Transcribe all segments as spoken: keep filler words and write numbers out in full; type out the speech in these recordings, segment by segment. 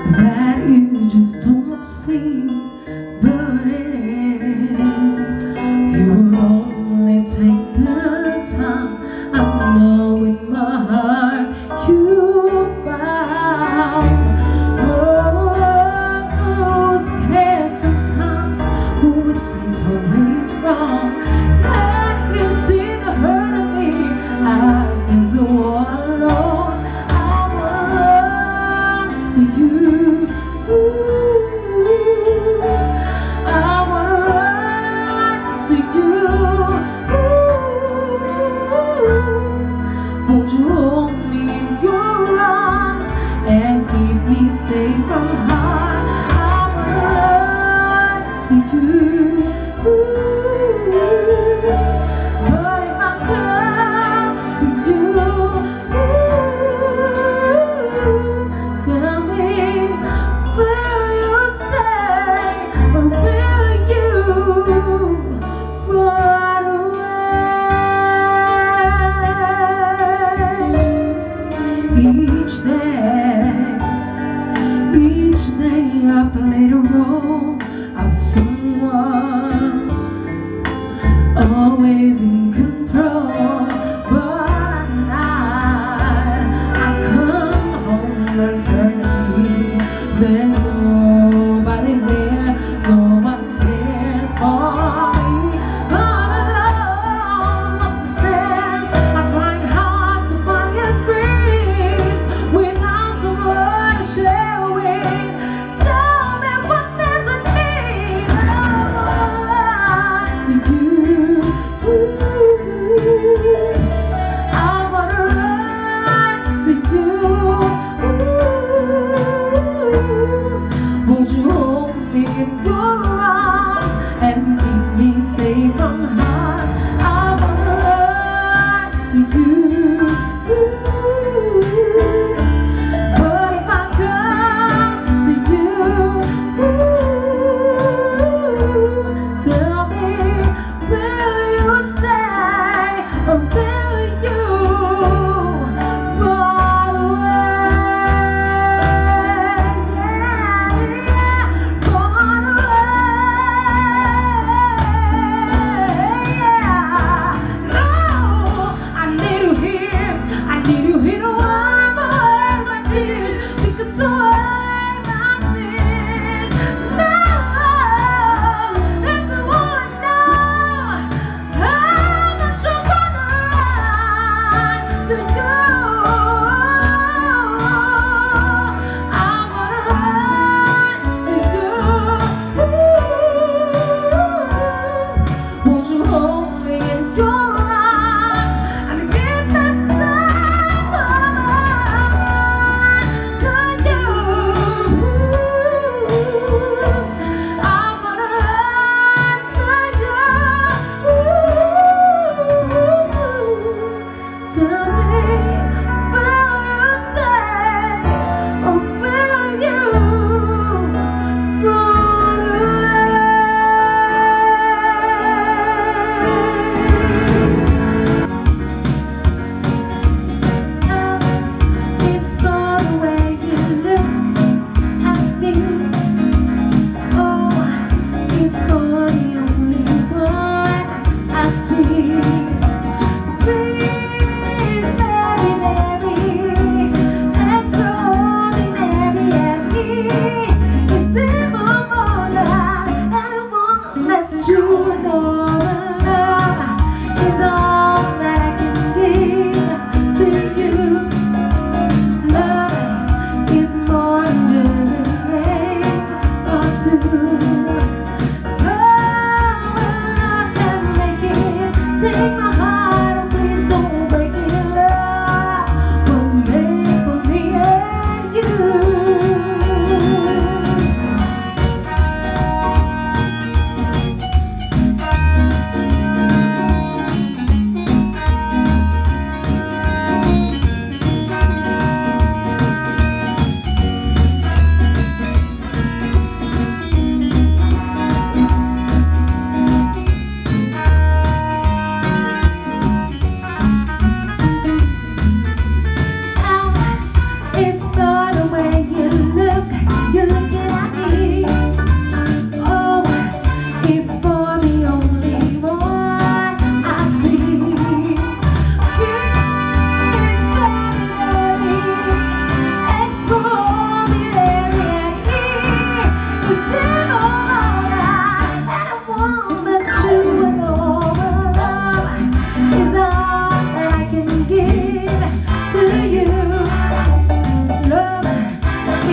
that you just don't see, but if you would only take the time, I know in my heart you found. Oh, scared sometimes, who is always wrong. Can't you see the hurt of me? I feel so alone. I want to you. Ooh, I wanna run to you. Ooh, won't you hold me in your arms and keep me safe from harm? I wanna run to you. Ooh, but if I come to you, ooh, tell me, will you stay or will you run away? Each day, each day I played a role of someone always in control, but at night I come home and turn to me. There's nobody there, no one cares for me. All alone, what's the sense? I'm trying hard to find your dreams without someone to share with. Tell me what does it mean? I want to you. Ooh, I wanna run to you. Ooh.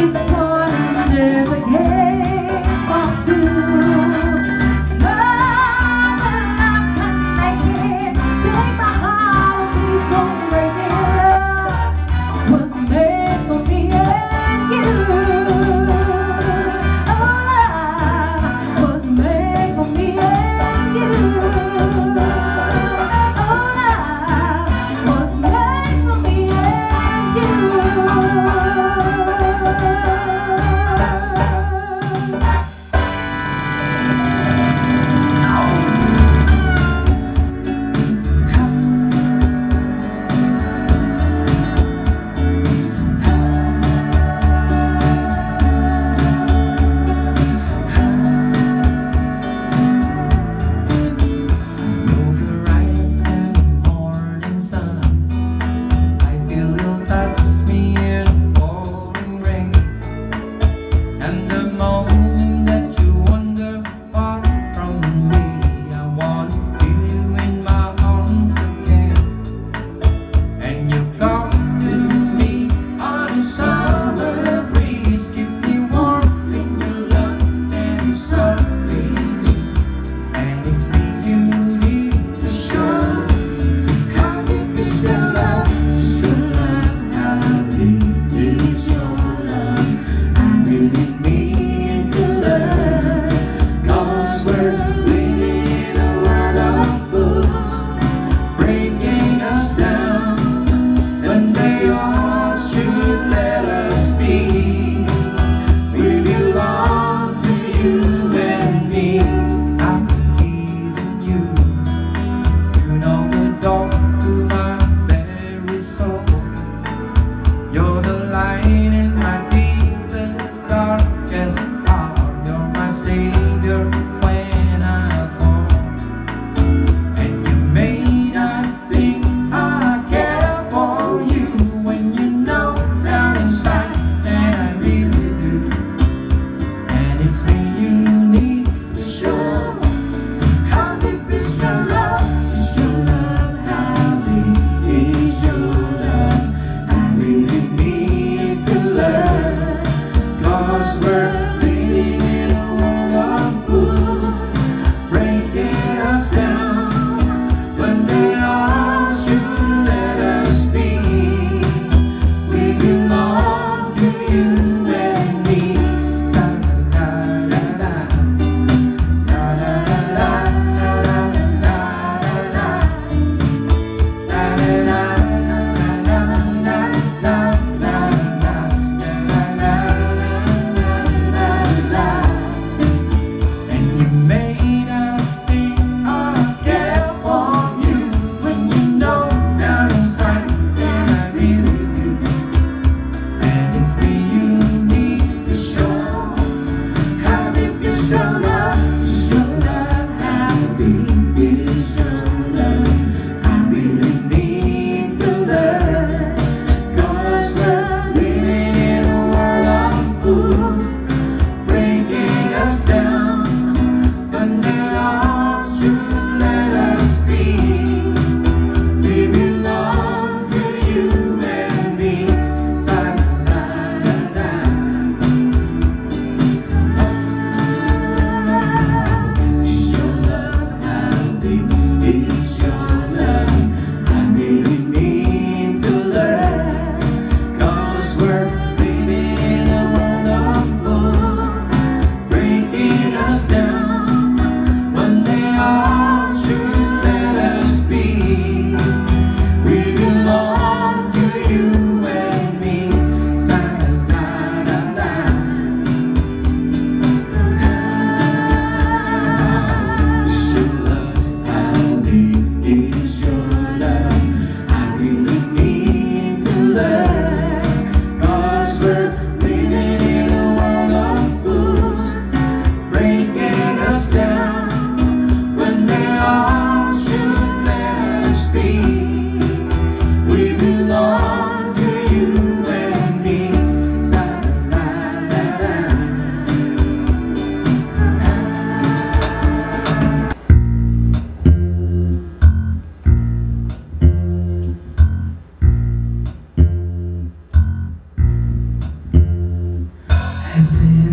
This one is a game for two. Love and love connected. Take my heart and please don't break it. Love was made for me and you. Oh, love was made for me and you. Oh, love was made for me and you.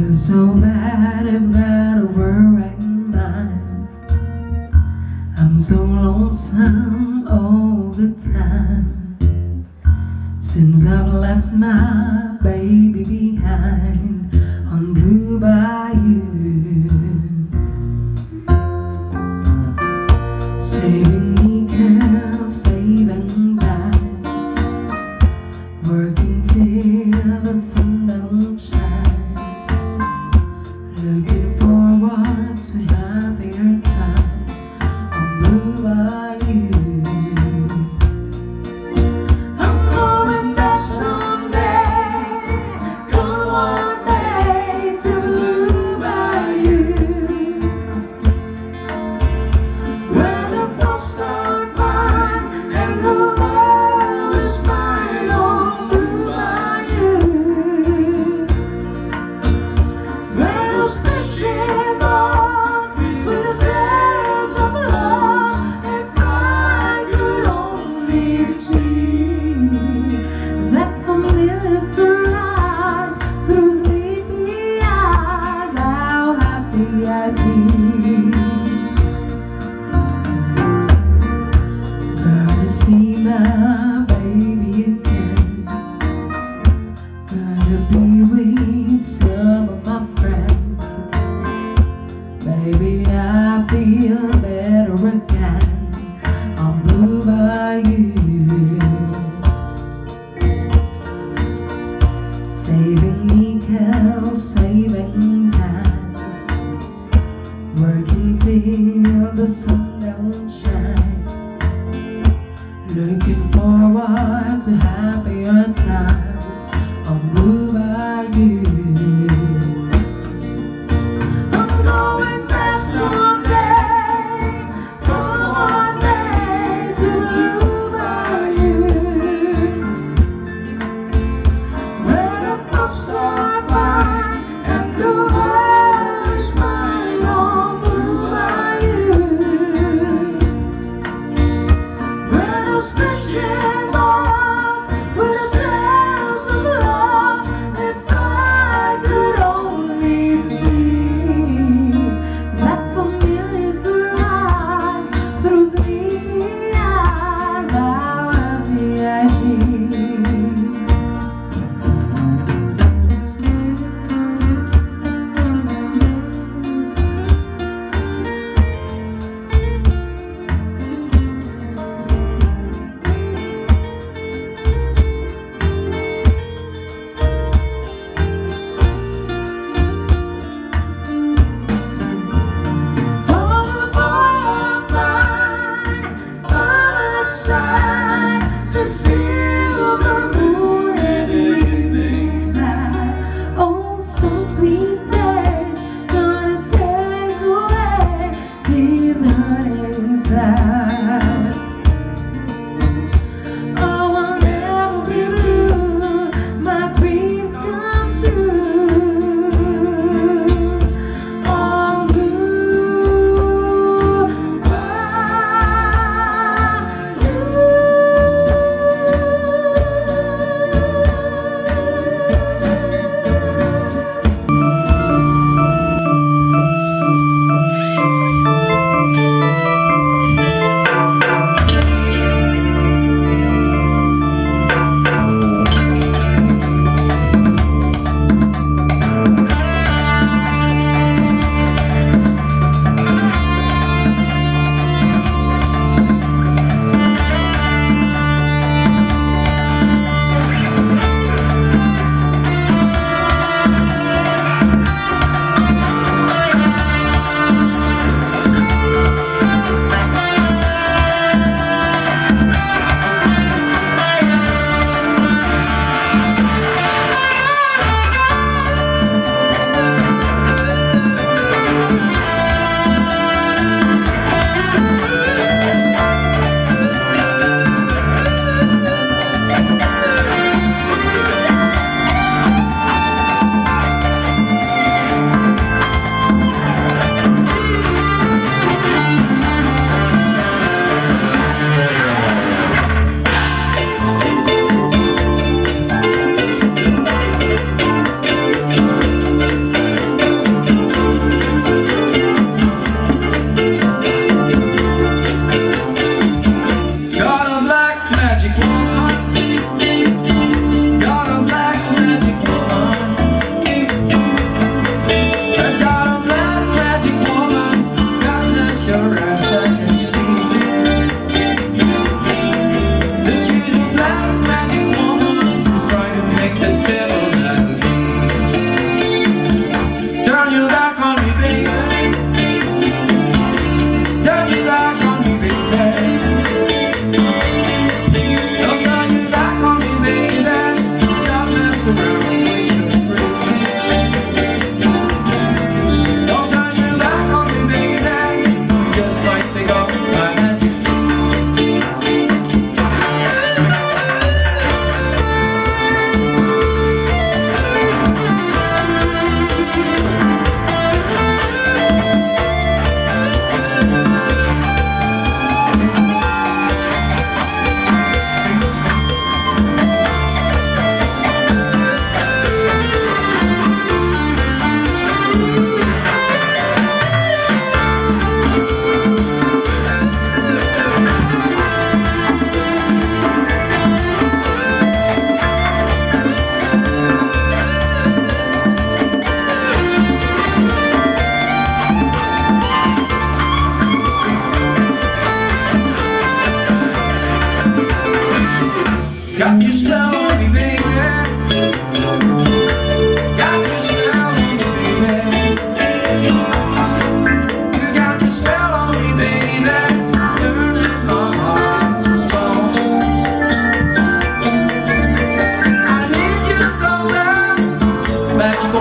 Feels so bad I've got a right mind. I'm so lonesome all the time since I've left my baby behind on Blue Bayou. Saving weekends, saving lives, working till the sun don't shine, looking forward to happier times on Blue Bayou. I'm going back someday, come one day to Blue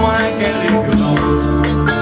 I can leave you alone.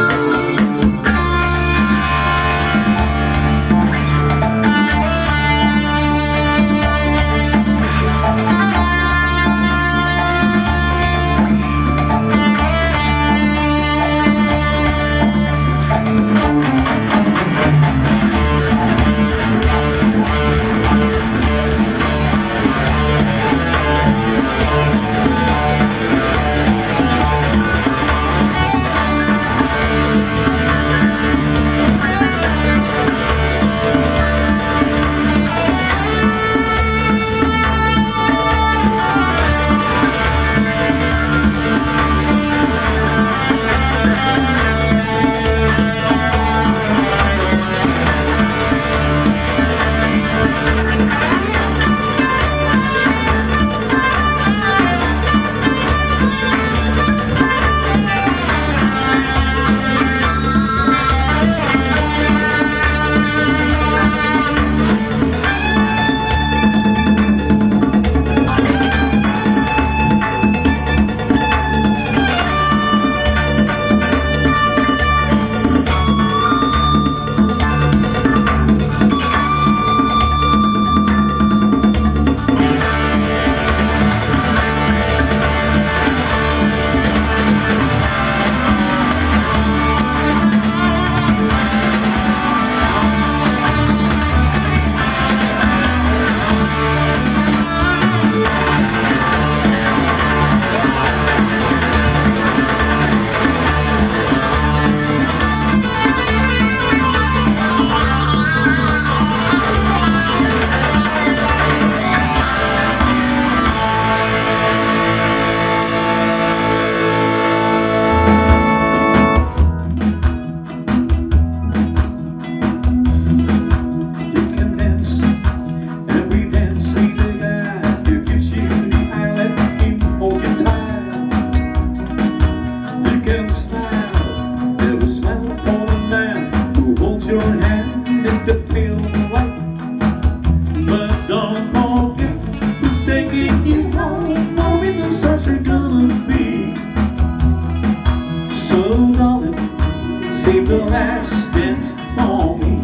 Save the last dance for me.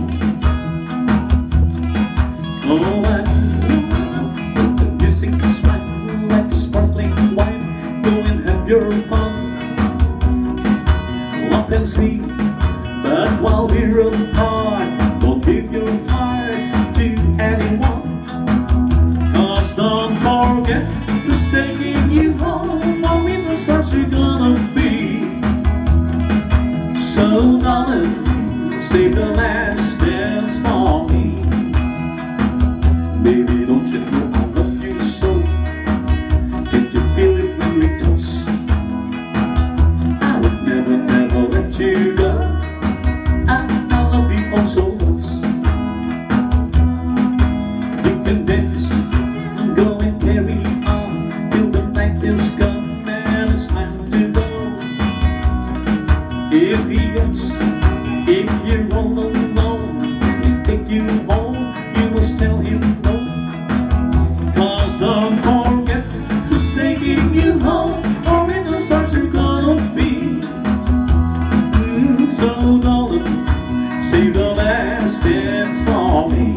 Oh, I know the music is right, like a sparkling wine. Go and have your fun, love and see. But while we're apart, don't give your heart to anyone. Cause don't forget who's taking you home, or if the stars are gonna be. So darling, save the last dance for me. Baby, don't you know I love you so? Can't you feel it when we touch? I would never, never let you go. I, I love you oh so much. You can dance, go and carry on till the night is gone and it's time to go. If he is, if you're all alone, and he take you home, you must tell him no. Cause don't forget who's taking you home, or if the stars are gonna be. Mm, so darling, save the last dance for me.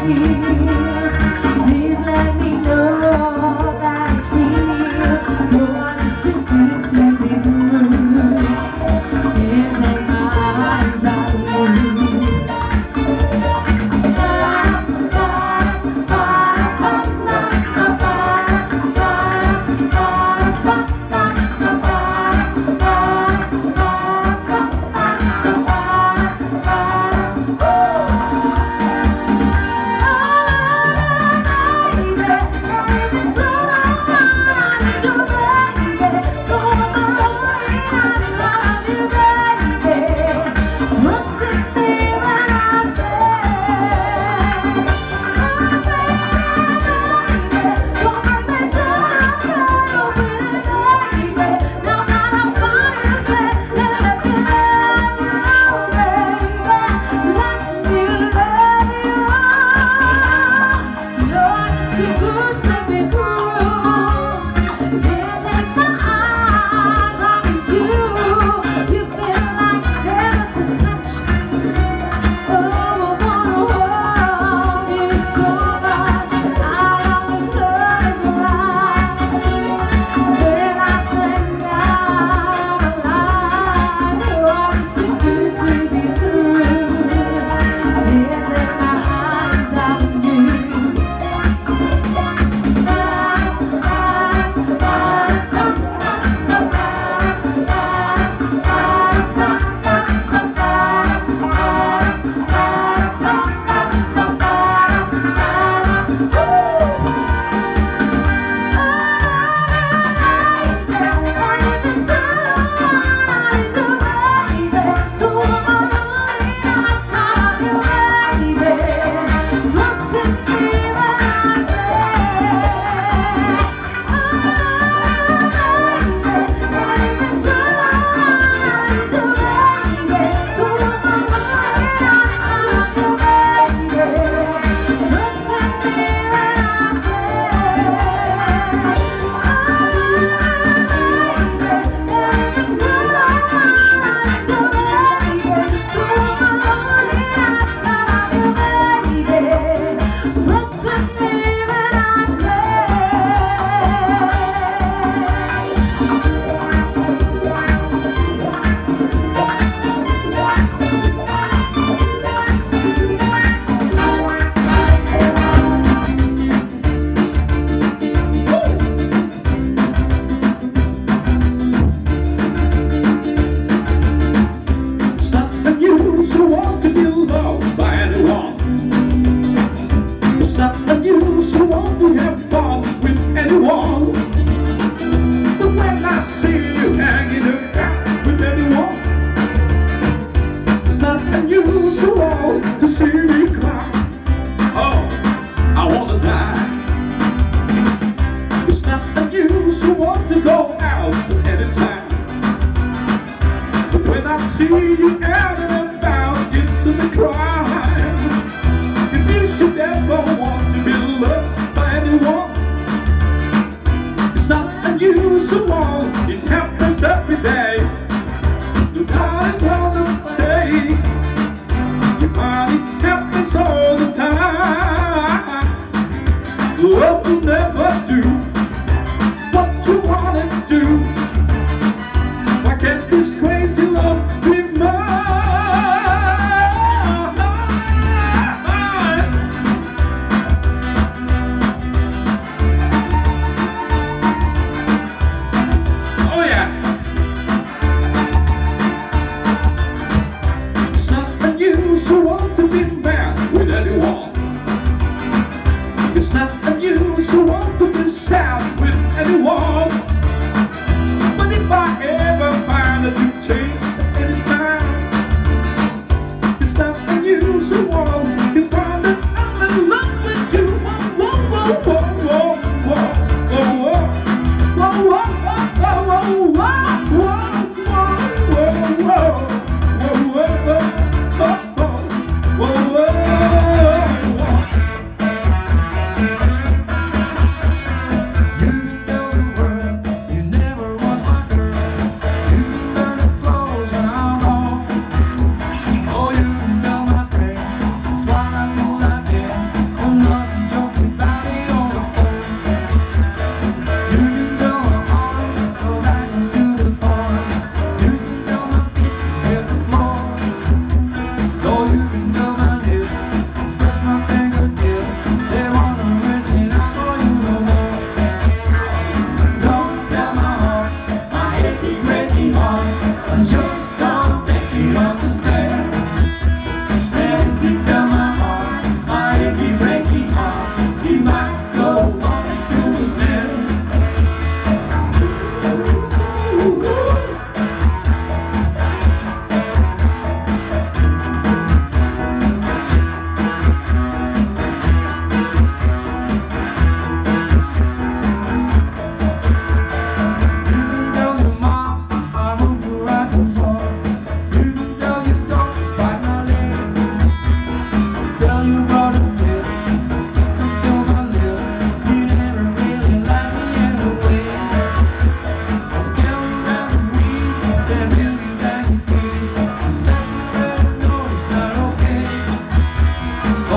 Please let me know that it's real. Your heart is too good to be true. Can't take my eyes off you. Oh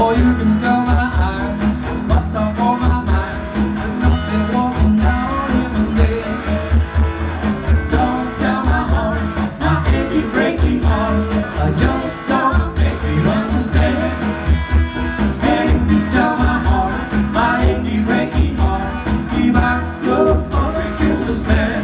Oh, you can tell my eyes what's up on my mind. I've been walking down every day. Don't tell my heart, my achy, breaky heart, I just don't make me understand. And if you tell my heart, my achy, breaky heart, he might go over to this man.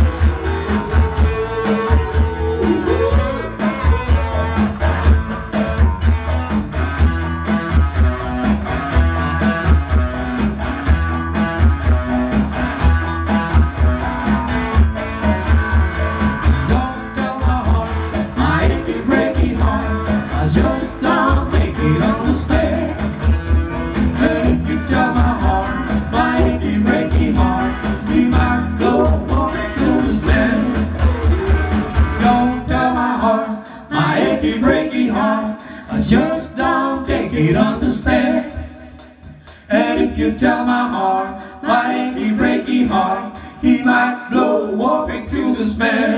Just don't make it understand. And if you tell my heart, my achy, breaky heart, we might go over to this land. Don't tell my heart, my achy, breaky heart, I just don't take it understand. And if you tell my heart, my achy, breaky heart, he might blow over to this man.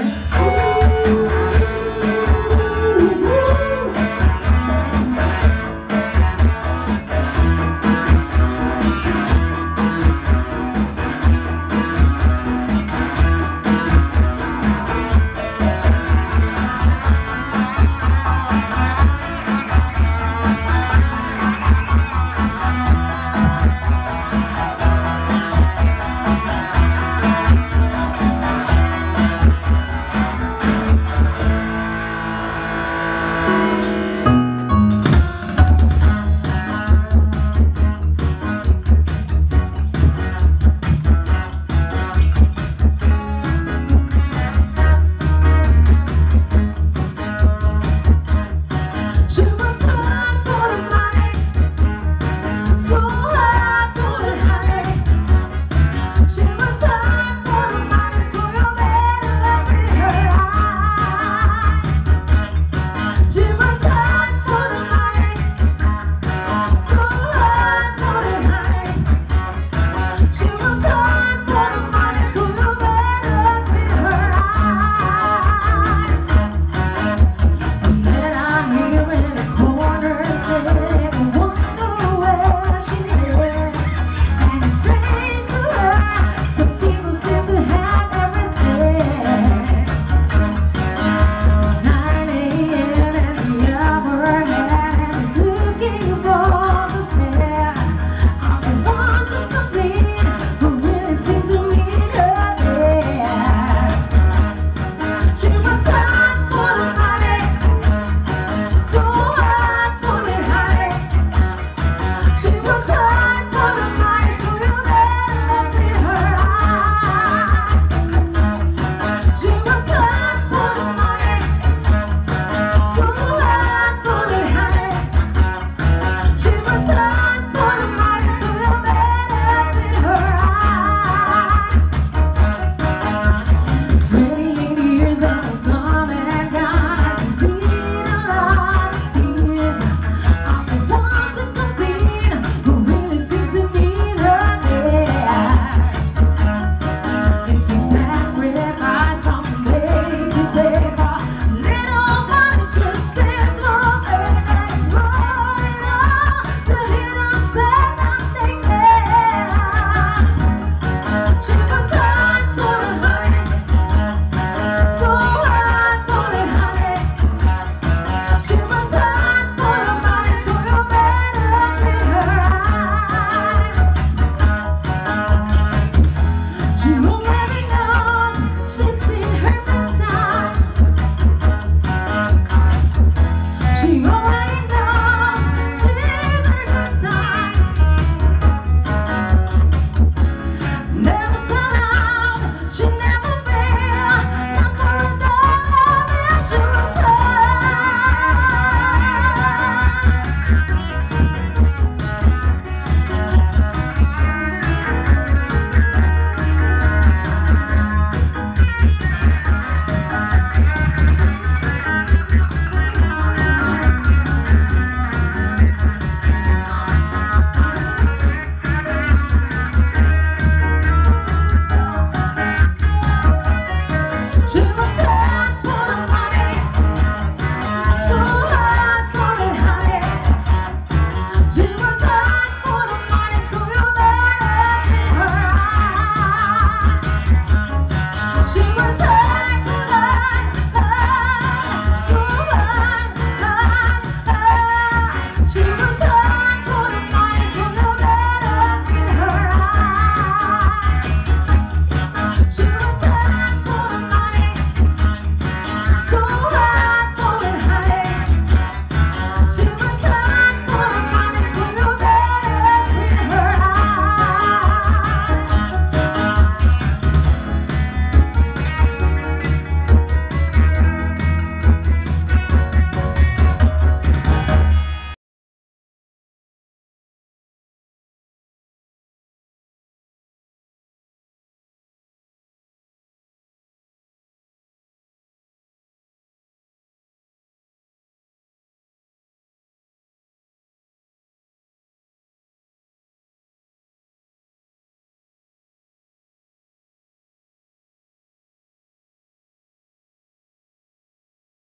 till I